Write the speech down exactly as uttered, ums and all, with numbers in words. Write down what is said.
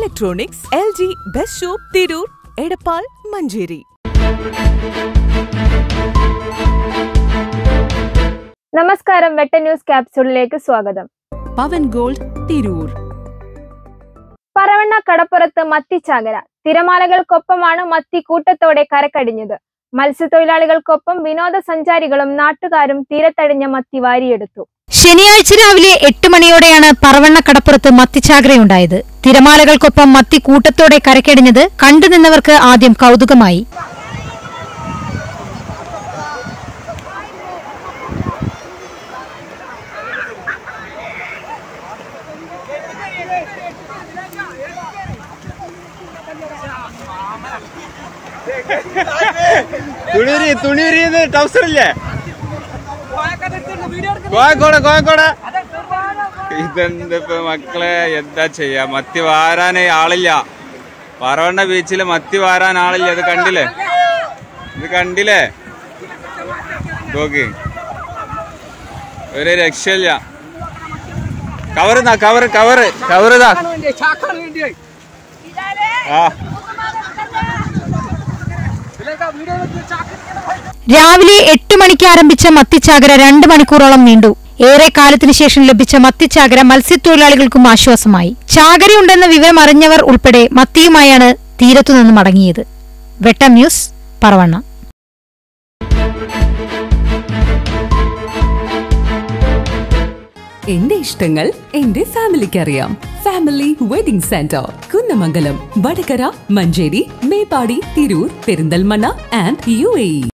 Electronics, L G best shop, Tirur, Edappal, Manjeri. നമസ്കാരം, വെട്ട news ക്യാപ്സ്യൂളിലേക്ക് സ്വാഗതം. പവൻ ഗോൾഡ്, തിരൂർ. പറവണ കടപ്പുറത്ത് മത്തിച്ചാകര. തിരമാലകൾക്കൊപ്പമാണ് മത്തി കൂട്ടത്തോടെ കരക്കടിഞ്ഞത്. മത്സ്യത്തൊഴിലാളികൾക്കൊപ്പം വിനോദസഞ്ചാരികളും നാട്ടുകാരും തീരത്തടിഞ്ഞ മത്തി വാരിയെടുത്തു. ശനിയാഴ്ച രാവിലെ എട്ട് മണിയോടെയാണ് പറവണ കടപ്പുറത്ത് മത്തിച്ചാകരയുണ്ടായത്. തിരമാലകൾക്കൊപ്പം മത്തി കൂട്ടത്തോടെ കരക്കടിഞ്ഞത് കണ്ടുനിന്നവർക്ക് ആദ്യം കൗതുകമായി. കോഴിക്കോട് കോഴിക്കോട് ഇതെന്തിപ്പോ മക്കളെ, എന്താ ചെയ്യാ? മത്തി വാരാനേ ആളില്ല. പറവണ്ണ ബീച്ചില് മത്തി വാരാൻ ആളില്ല. ഇത് കണ്ടില്ലേ? ഇത് കണ്ടില്ലേ? നോക്കി, ഒരു രക്ഷയില്ല. കവറുതാ, കവറ് കവറ് കവറുതാ. ആ രാവിലെ എട്ട് മണിക്ക് ആരംഭിച്ച മത്തിച്ചാകര രണ്ട് മണിക്കൂറോളം നീണ്ടു. ഏറെ കാലത്തിനു ശേഷം ലഭിച്ച മത്തിച്ചാകര മത്സ്യത്തൊഴിലാളികൾക്കും ആശ്വാസമായി. ചാകരയുണ്ടെന്ന വിവരം അറിഞ്ഞവർ ഉൾപ്പെടെ മത്തിയുമായാണ് തീരത്തുനിന്ന് മടങ്ങിയത്. വെട്ടം ന്യൂസ്, പറവണ്ണ. എന്റെ ഇഷ്ടങ്ങൾ എന്റെ ഫാമിലിക്ക് അറിയാം. Family wedding centre, Kunnamangalam, Vadakara, Manjeri, Meppadi, Tirur, Perinthalmanna and U A E.